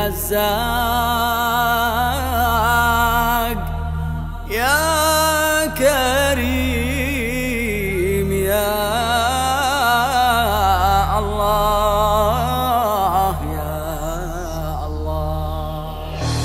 الرزاق يا كريم يا الله يا الله.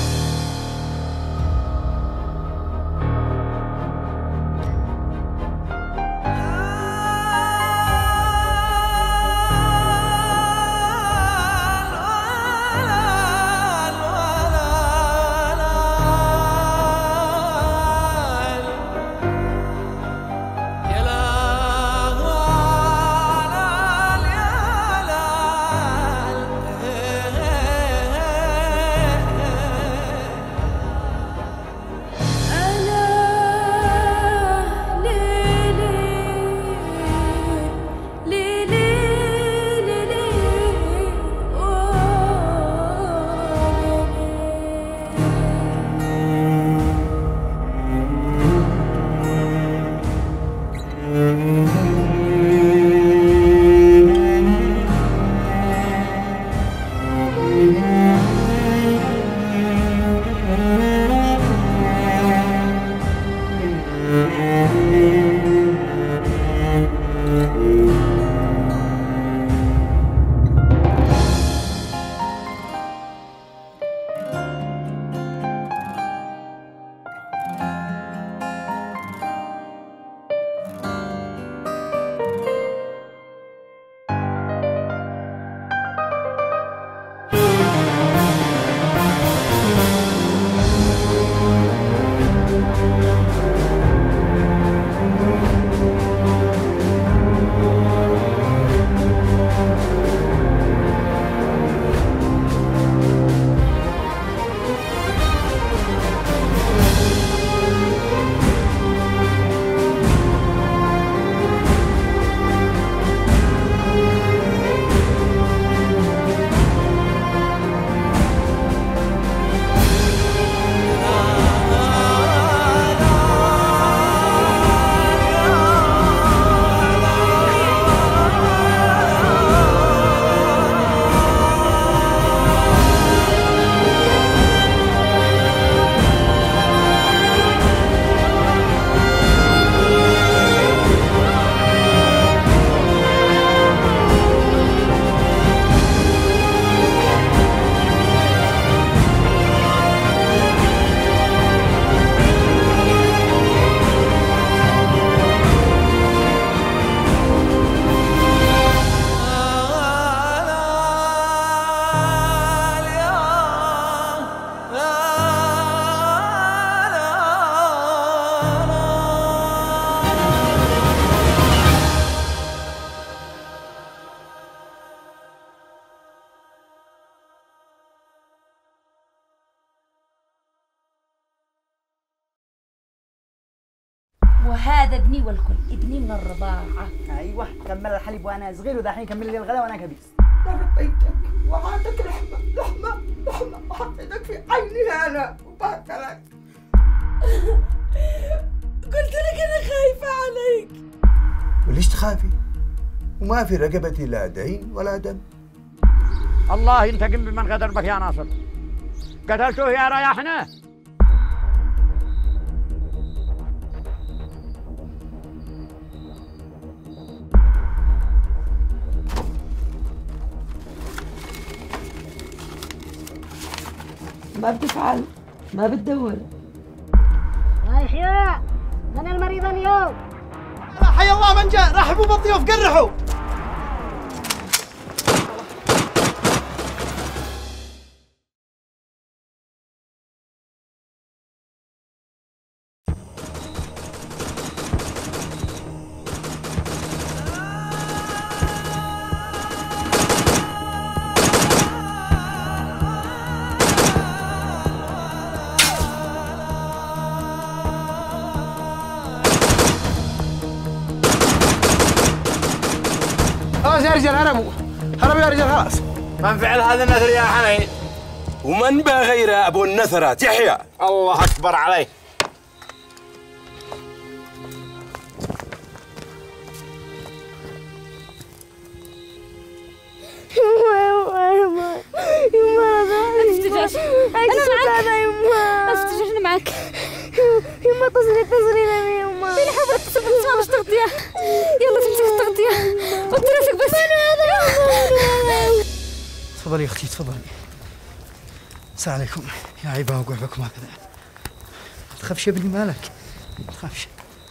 وهذا ابني والكل ابني من الرضاعة. ايوه كمل الحليب وانا صغير ودحين كمل لي الغداء وانا كبير. ربيتك وعطيتك لحمة وحطيتك في عيني انا وباكلك. قلت لك انا خايفة عليك. وليش تخافي؟ وما في رقبتي لا دين ولا دم. الله ينتقم بمن غدر بك يا ناصر. قتلته يا رياحنا. ما بتفعل ما بتدور. يحيى من المريض اليوم؟ حي الله من جاء، رحبوا بالضيوف قرحوا. خلاص يا رجال هربوا يا رجال خلاص. من فعل هذا النثر يا حنين؟ ومن با غير ابو النثرات يحيى. الله اكبر عليه. يما اتصلي يا يما. فين حاولت تتصل بس باش تغطيها. يلا تمسك التغطية وتراسك بس. تفضلي يا اختي تفضلي. السلام عليكم. يا عيبة وقوع بكم هكذا. ما تخافش يا ابني مالك. ما تخافش.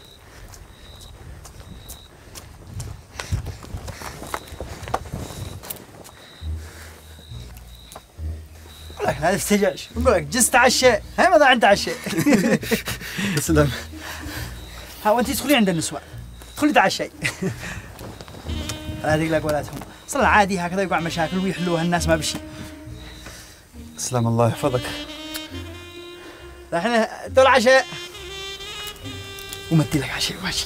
والله لا تستجعش نقول لك جلس تعشى هاي ما ضاع انت عشى. تسلم. ها وانت تدخلي عند النسوان تدخلي تعشي. لا تقلق ولا تهم صار عادي هكذا يقع مشاكل ويحلوها الناس ما بشي. تسلم الله يحفظك. الحين دول عشاء ومدي لك عشاء ماشي.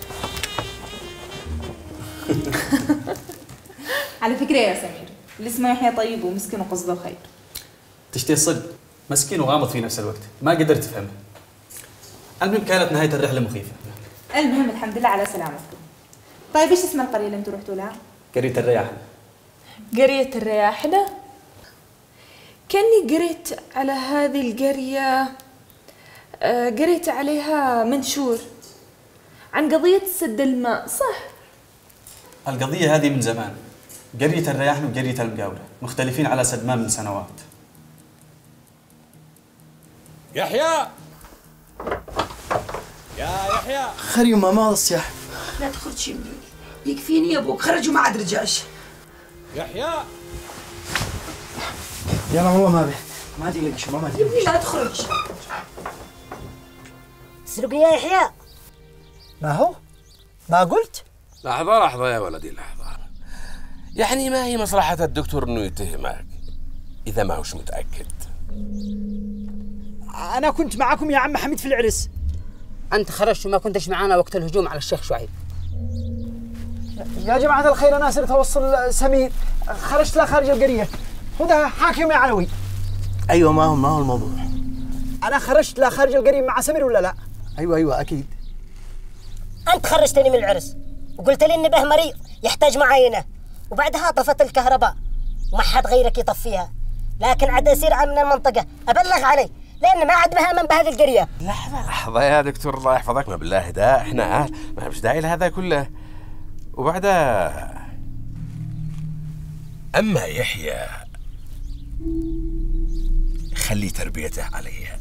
على فكرة يا سمير اللي اسمه يحيى طيب ومسكين وقصده خير. تشتي الصدق مسكين وغامض في نفس الوقت ما قدرت تفهمه. المهم كانت نهاية الرحلة مخيفة. المهم الحمد لله على سلامتكم. طيب ايش اسم القرية اللي انتم رحتوا لها؟ قرية الرياحة. قرية الرياحلة؟ كأني قريت على هذه القرية، قريت عليها منشور عن قضية سد الماء، صح؟ القضية هذه من زمان. قرية الرياحلة وقرية المقاولة مختلفين على سد ماء من سنوات. يحيى يا يحيى خير يما ما هذا الصياح. لا تخرج يمي يكفيني يا ابوك، خرج وما عاد رجعش. يحيى يلا والله ما به ما تقلق شو ما يا ابني لا تخرج. اسرق يا يحيى. ما هو ما قلت. لحظة يا ولدي لحظة. يعني ما هي مصلحة الدكتور انه يتهمك اذا ما هوش متأكد؟ انا كنت معكم يا عم حميد في العرس. انت خرجت وما كنتش معانا وقت الهجوم على الشيخ شعيب. يا جماعة الخير أنا صرت أوصل سمير، خرجت له خارج القرية، هو ده حاكم يا علوي. أيوة ما هو الموضوع. أنا خرجت له خارج القرية مع سمير ولا لا؟ أيوة أكيد. أنت خرجتني من العرس وقلت لي إن به مريض يحتاج معاينة، وبعدها طفت الكهرباء وما حد غيرك يطفيها، لكن عاد يصير من المنطقة أبلغ عليه لأن ما عاد مهمن بهذه القرية. لحظة يا دكتور الله يحفظك، ما بالله ده احنا أهل ما فيش داعي لهذا كله. وبعدها أما يحيى خلي تربيته عليها.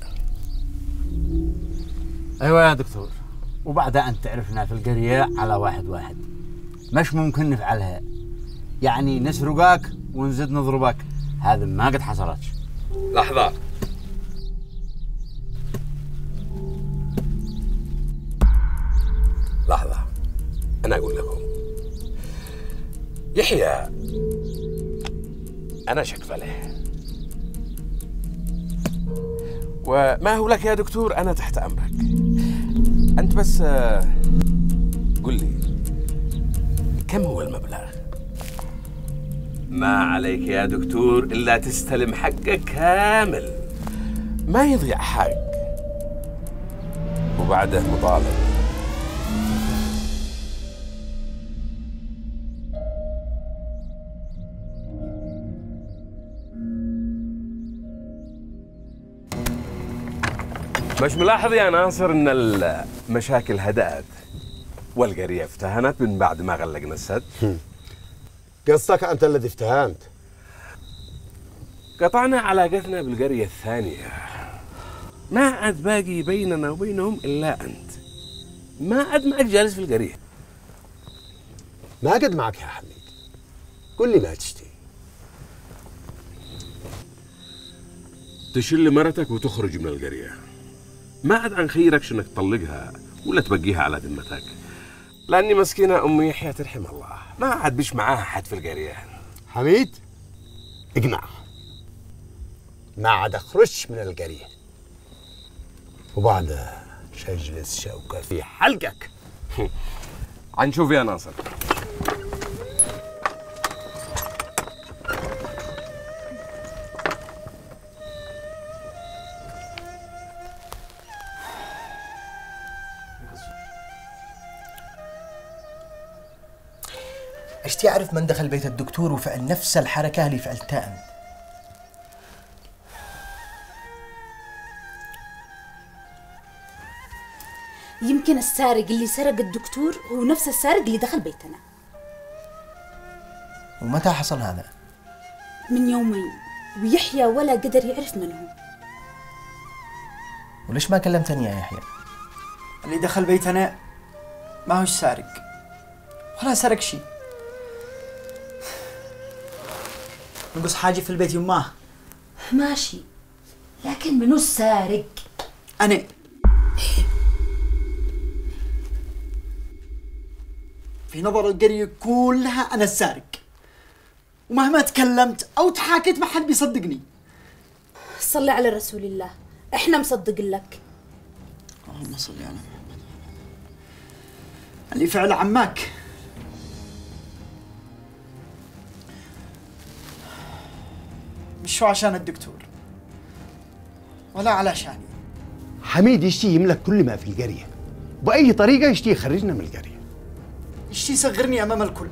أيوة يا دكتور، وبعدها أنت تعرفنا في القرية على واحد مش ممكن نفعلها، يعني نسرقك ونزيد نضربك، هذا ما قد حصلتش. لحظة أنا أقول لكم يحيى أنا شك له، وما هو لك يا دكتور أنا تحت أمرك. أنت بس قل لي كم هو المبلغ؟ ما عليك يا دكتور إلا تستلم حقك كامل، ما يضيع حق وبعده مطالب. مش ملاحظ يا ناصر ان المشاكل هدأت والقرية افتهنت من بعد ما غلقنا السد؟ قصدك أنت الذي افتهمت؟ قطعنا علاقتنا بالقرية الثانية، ما عاد باقي بيننا وبينهم إلا أنت. ما عاد معك جالس في القرية. ما قد معك يا حميد، قل لي ما تشتي. تشل مرتك وتخرج من القرية، ما عاد عن خيرك انك تطلقها ولا تبقيها على ذمتك، لاني مسكينه ام يحيى ترحم الله ما عاد بيش معاها حد في القريه. حميد اقنع، ما عاد اخرج من القريه وبعدها شجلس شوكه في حلقك. عنشوف يا ناصر. اشتي أعرف من دخل بيت الدكتور وفعل نفس الحركة اللي فعلتها أنت. يمكن السارق اللي سرق الدكتور هو نفس السارق اللي دخل بيتنا. ومتى حصل هذا؟ من يومين، ويحيى ولا قدر يعرف من هو. وليش ما كلمتني يا يحيى؟ اللي دخل بيتنا ما هوش سارق ولا سرق شيء، نقص حاجة في البيت يماه. ماشي، لكن منو السارق؟ أنا. في نظر القرية كلها أنا السارق، ومهما تكلمت أو تحاكيت ما حد بيصدقني. صلي على رسول الله، احنا مصدق لك. اللهم صل على محمد. اللي فعل عماك. مش شو عشان الدكتور ولا علشاني. حميد يشتي يملك كل ما في القرية، بأي طريقة يشتي يخرجنا من القرية. يشتي يصغرني أمام الكل.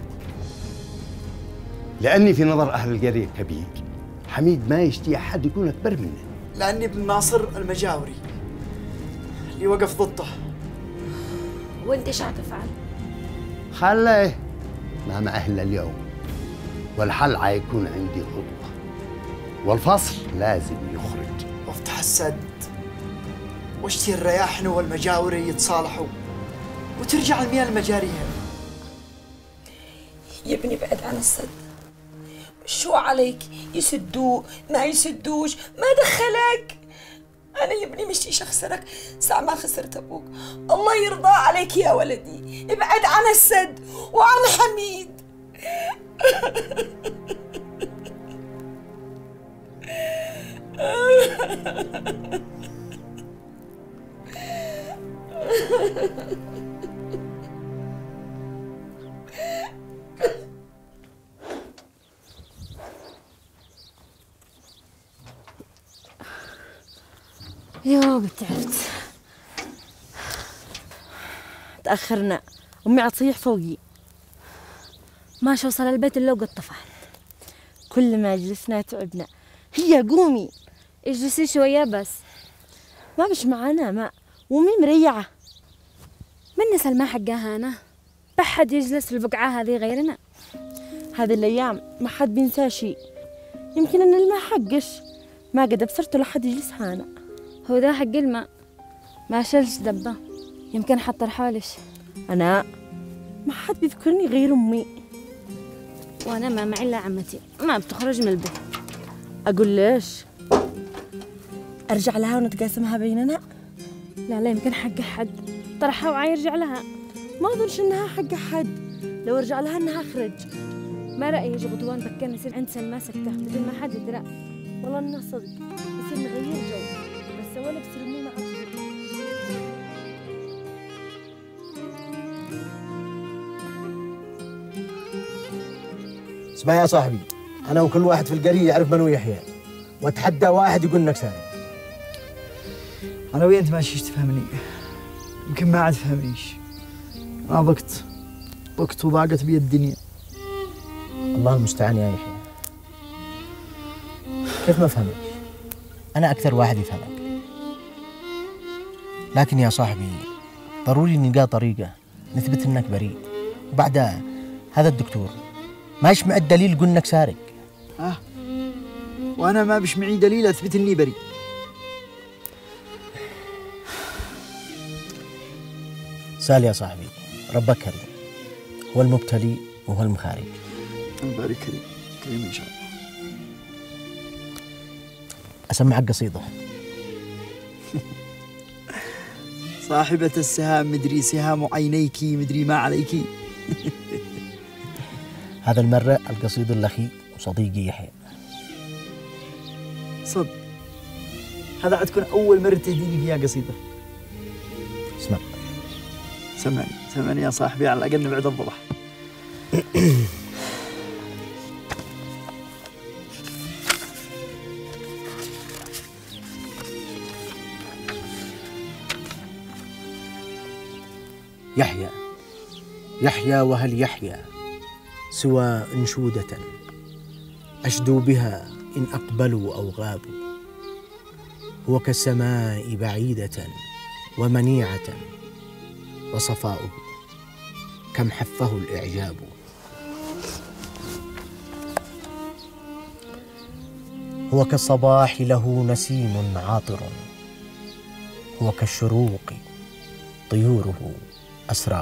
لأني في نظر أهل القرية كبير، حميد ما يشتي أحد يكون أكبر منه. لأني ابن ناصر المجاوري اللي وقف ضده. وانت ايش حتفعل؟ خليه ما معه إلا اليوم، والحل حيكون عندي خطة، والفصل لازم يخرج. وافتح السد واشتي الرياحن والمجاوري يتصالحوا وترجع المياه المجارية. يا ابني بعد عن السد، شو عليك؟ يسدوه ما يسدوش ما دخلك. أنا يا ابني مشي شخسرك ساعة ما خسرت أبوك. الله يرضى عليك يا ولدي، ابعد عن السد وعن حميد. يا رب تعبت، تأخرنا، أمي عتصيح فوقي، ماشي أوصل البيت إلا وقد طفحت. كل ما جلسنا تعبنا. هي قومي اجلسي شوية بس، ما بش معانا ماء ومي مريعة. من نسى الماء حقها أنا؟ بحد يجلس في البقعة هذه غيرنا. هذه الأيام ما حد بينسى شيء، يمكن أن الماء حقش ما قد أبصرته لحد يجلس هنا. هو ذا حق الماء ما شلش دبه، يمكن حط الحالش. أنا ما حد بيذكرني غير أمي، وأنا ما معي إلا عمتي ما بتخرج من البيت. أقول ليش؟ أرجع لها ونتقاسمها بيننا؟ لا يمكن حق حد طرحها وعاي يرجع لها. ما أظنش إنها حق حد، لو أرجع لها إنها أخرج. ما رأيي يجي غدوان بكر نصير عند سلمى سكتة بدون ما حد يدرى. والله إنه صدق، نصير نغير جو، بس ولا بصير أمي مع اسمع يا صاحبي، أنا وكل واحد في القرية يعرف من هو يحيى، وأتحدى واحد يقول إنك سارق. أنا وأنت ماشي تفهمني، يمكن ما عاد تفهمنيش. أنا ضقت وضاقت بي الدنيا. الله المستعان يا يحيى. كيف ما فهمك؟ أنا أكثر واحد يفهمك. لكن يا صاحبي ضروري نلقى طريقة نثبت إنك بريء، وبعدها هذا الدكتور ما يش معي الدليل يقول إنك سارق. وأنا ما بش معي دليل أثبت إني بريء. سال يا صاحبي، ربك كريم، هو المبتلي وهو المخارج. الله كريم كريم إن شاء الله. أسمعك قصيدة. صاحبة السهام مدري سهام عينيكي مدري ما عليكي. هذا المرة القصيدة الأخي وصديقي يحيى. صد هذا عتكون أول مرة تهديني فيها قصيدة. اسمع. سمعني يا صاحبي، على الأقل بعد الضبح. يحيى وهل يحيى سوى أنشودة أشدو بها إن أقبلوا أو غابوا، هو كالسماء بعيدة ومنيعة وصفاؤه كم حفه الإعجاب. هو كالصباح له نسيم عاطر، هو كالشروق طيوره أسراب.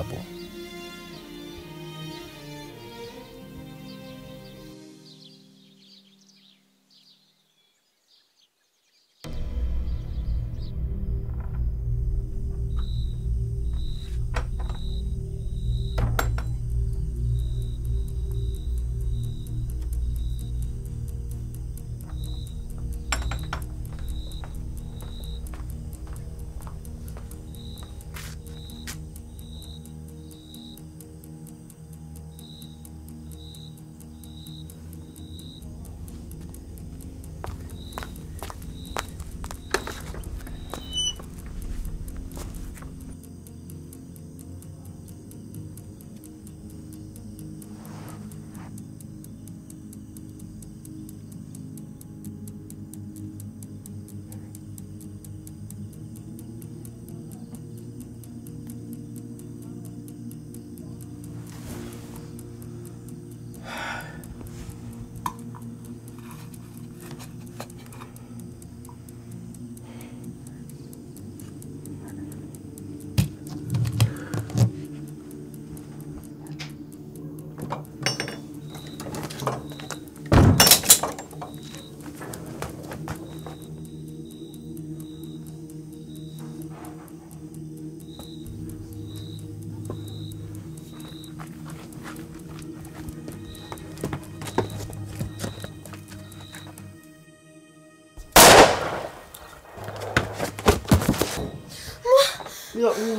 يا الله.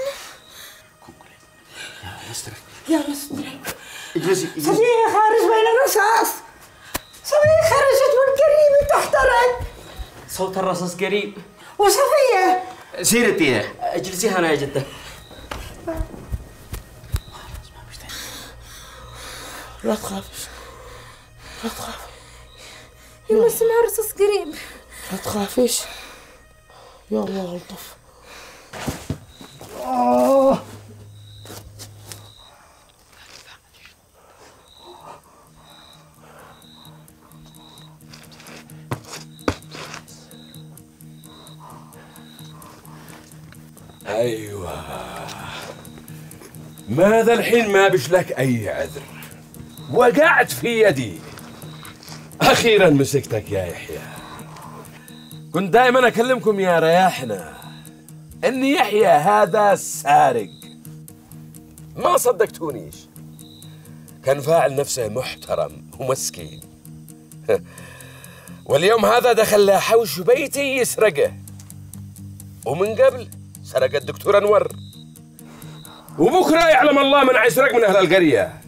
يا مسترك اجلسي. صبية خارج بين الرصاص. صبية خرجت والقريب تحترق. صوت الرصاص قريب. وصفية سيرتي اجلسي هنا يا جدة. لا تخافش، لا تخافي. يما سمع رصاص قريب. لا تخافيش. يا الله الطف. ايوه، ماذا الحين ما بش لك اي عذر، وقعت في يدي. اخيرا مسكتك يا يحيى. كنت دائما اكلمكم يا رياحنا ان يحيى هذا سارق، ما صدقتونيش. كان فاعل نفسه محترم ومسكين، واليوم هذا دخل له حوش بيتي يسرقه، ومن قبل سرق الدكتور انور، وبكره يعلم الله من يسرق من اهل القريه.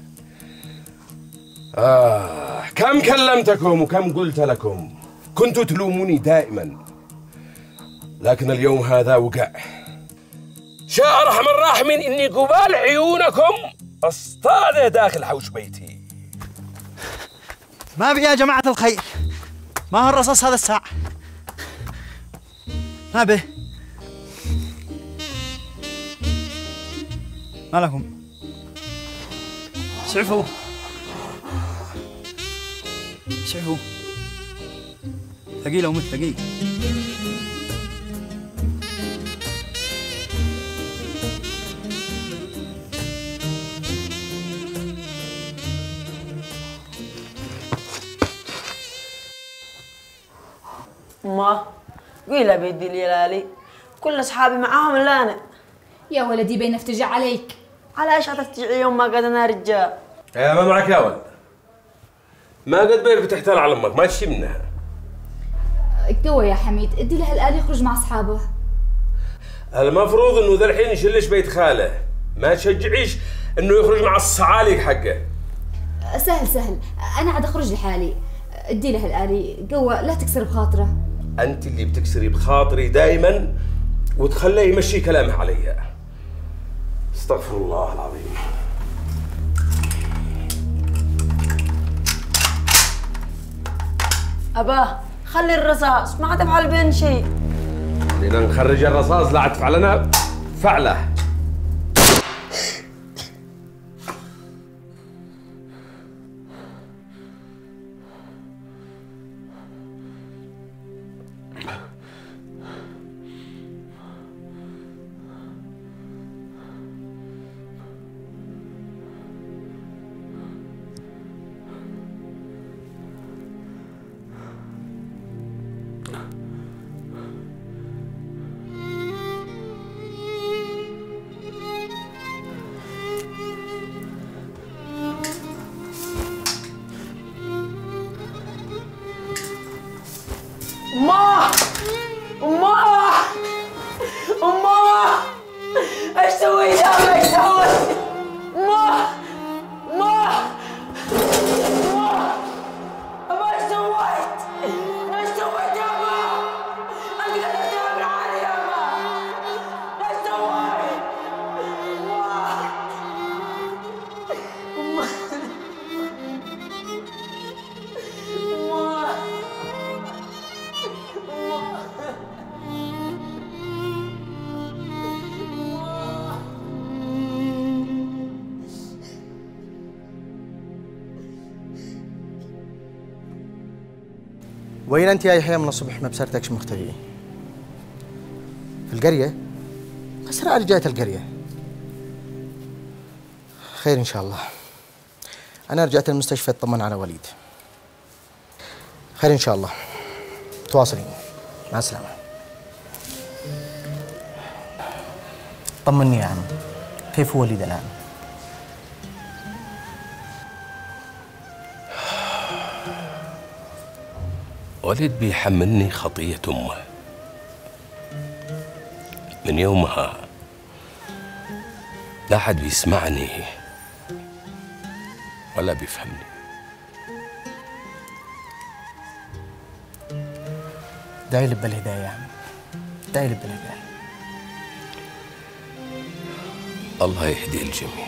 كم كلمتكم وكم قلت لكم، كنتوا تلوموني دائما، لكن اليوم هذا وقع. شاء ارحم الراحمين اني قبال عيونكم اصطاده داخل حوش بيتي. ما بي يا جماعة الخير، ما هو الرصاص هذا الساعة، ما به. ما لكم؟ اسعفوا اسعفوا، ثقيلة ومت ثقيل. ما قيلة بيدي ليلالي، كل اصحابي معاهم الا انا. يا ولدي بين افتجع عليك. على ايش هتفتجعي يوم ما قد انا رجال؟ يا ما معك يا ولد، ما قد بينك تحتال على امك، ما تشي منها. قوة يا حميد، ادي له الآلي يخرج مع اصحابه. المفروض انه ذا الحين يشلش بيت خاله، ما تشجعيش انه يخرج مع الصعاليق حقه. سهل سهل، انا عاد اخرج لحالي. ادي له الآلي، قوة لا تكسر بخاطره. انت اللي بتكسري بخاطري دائما وتخليه يمشي كلامه علي. استغفر الله العظيم. اباه خلي الرصاص، ما عاد افعل بين شيء. بدنا نخرج الرصاص لا تفعل لنا فعله. وين أنت يا يحيى؟ من الصبح ما بسرتكش مختفي في القرية؟ أسرع رجعت القرية. خير إن شاء الله. أنا رجعت المستشفى أطمن على وليد. خير إن شاء الله. تواصلين. مع السلامة. طمني يا عم، كيف هو وليد الآن؟ وليد بيحملني خطية أمه. من يومها لا حد بيسمعني ولا بيفهمني. داعي لي بالهداية يا عم، داعي لي بالهداية. الله يهدي الجميع.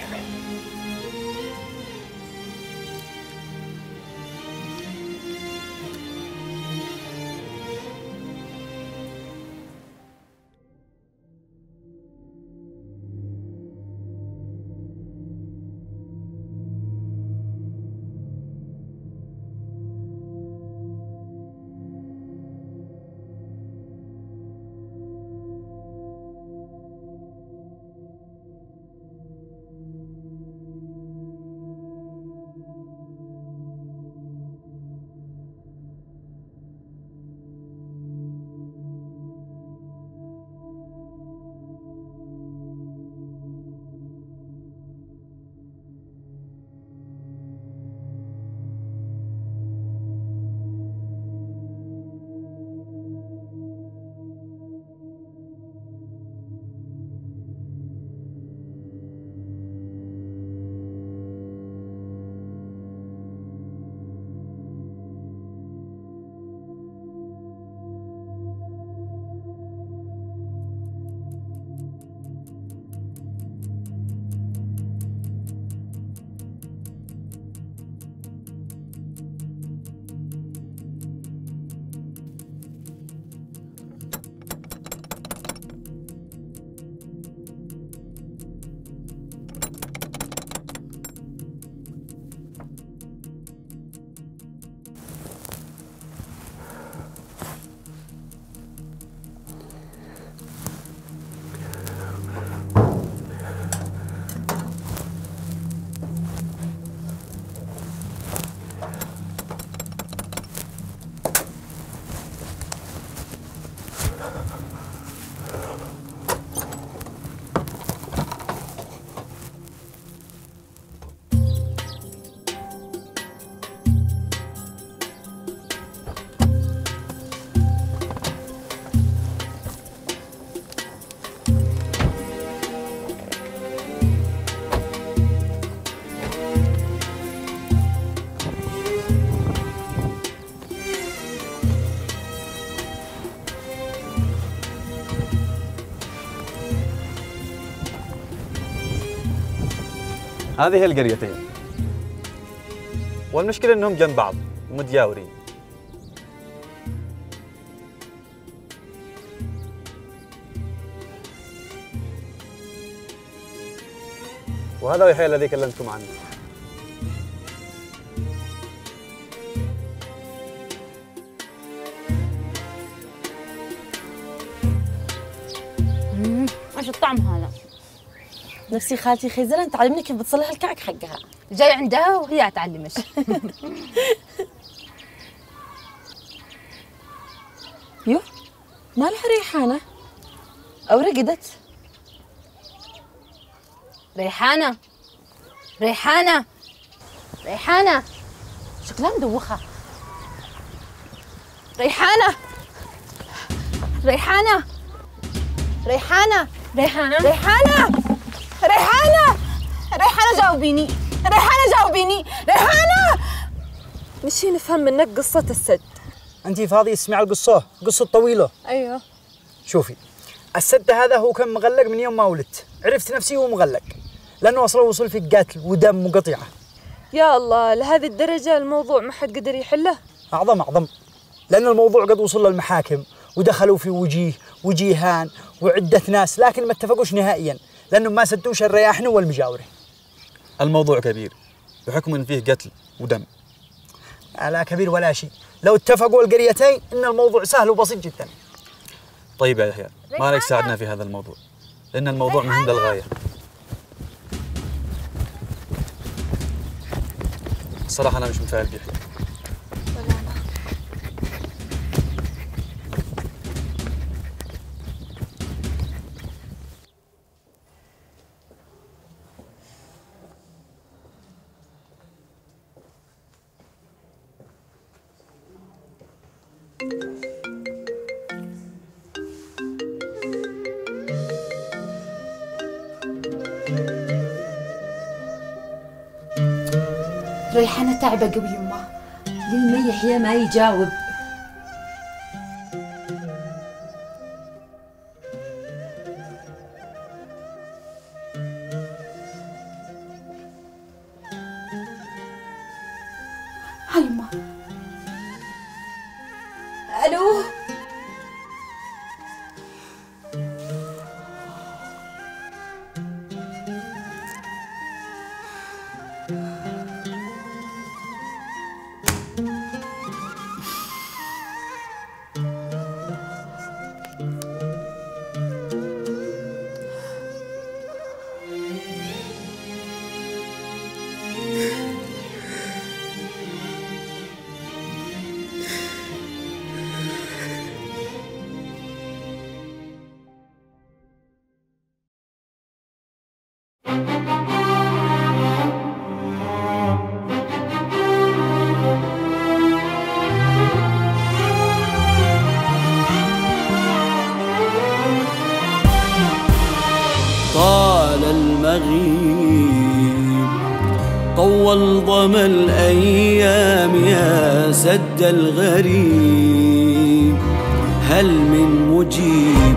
هذه هي القريتين، والمشكلة انهم جنب بعض ومتجاورين. وهذا يحيى الذي كلمتكم عنه. ايش الطعم هذا؟ نفسي خالتي خيزرة تعلمني كيف بتصلح الكعك حقها. جاي عندها وهي تعلمش. يو مالها ريحانة أو رقدت؟ ريحانة ريحانة ريحانة شكلها مدوخة. ريحانة ريحانة ريحانة ريحانة ريحانة ريحانة ريحانة جاوبيني، ريحانة جاوبيني، ريحانة. مشي نفهم منك قصة السد. انت فاضي تسمع القصة؟ قصة طويلة. ايوه. شوفي، السد هذا هو كان مغلق من يوم ما ولدت، عرفت نفسي هو مغلق لانه اصلا وصل في قتل ودم وقطيعة. يا الله، لهذه الدرجة الموضوع ما حد قدر يحله؟ اعظم، لان الموضوع قد وصل للمحاكم ودخلوا في وجيهان وعدة ناس، لكن ما اتفقوش نهائيا لانهم ما سدوش الرياحن والمجاورة. الموضوع كبير بحكم ان فيه قتل ودم. لا كبير ولا شيء، لو اتفقوا القريتين ان الموضوع سهل وبسيط جدا. طيب يا يحيى، ما عليك تساعدنا في هذا الموضوع، لأن الموضوع مهم للغاية. الصراحة أنا مش متفائل بيه. ريحانة تعبة قوي يمه. ليه يحيى ما يجاوب؟ هاي يمه. الو طال المغيب طول ظما الأيام يا سد الغريب، هل من مجيب؟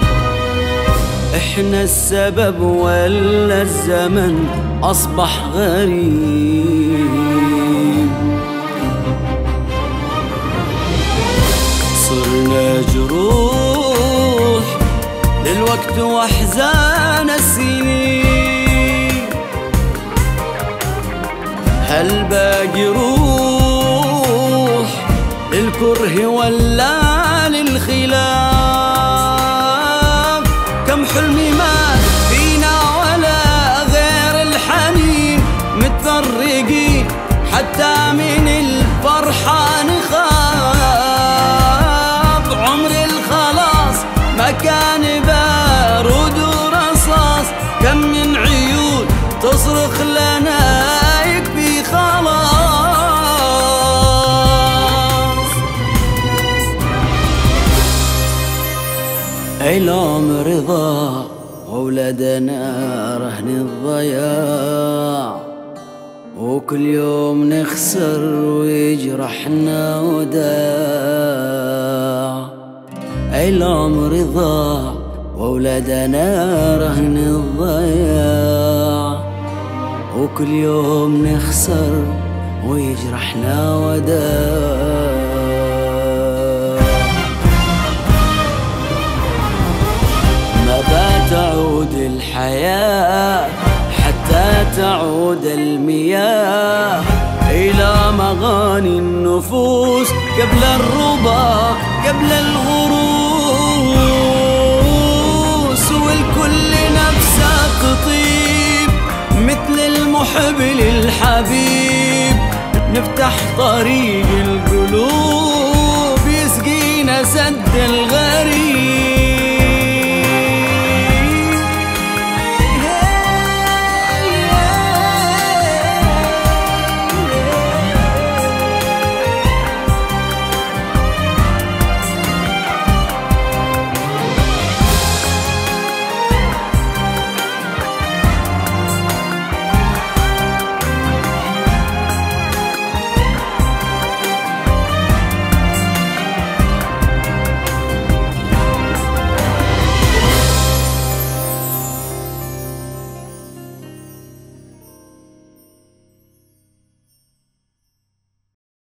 احنا السبب ولا الزمن أصبح غريب؟ صرنا جروح للوقت واحزان السنين، هل باقي روح للكره ولا للخلاف؟ كم حلمي ما فينا ولا غير الحنين، متفرقين حتى من الفرحة نخاف، عمر الخلاص ما كان بارود ورصاص، كم من عيون تصرخ لنا يكفي خلاص. العمر ضاع وولدنا رهن الضياع، وكل يوم نخسر ويجرحنا وداع. العمر ضاع وولدنا رهن الضياع، وكل يوم نخسر ويجرحنا وداع. ما بتعود الحياة حتى تعود المياه إلى مغاني النفوس، قبل الربا قبل الغروس، والكل نفسه تطيب مثل المحب للحبيب، نفتح طريق القلوب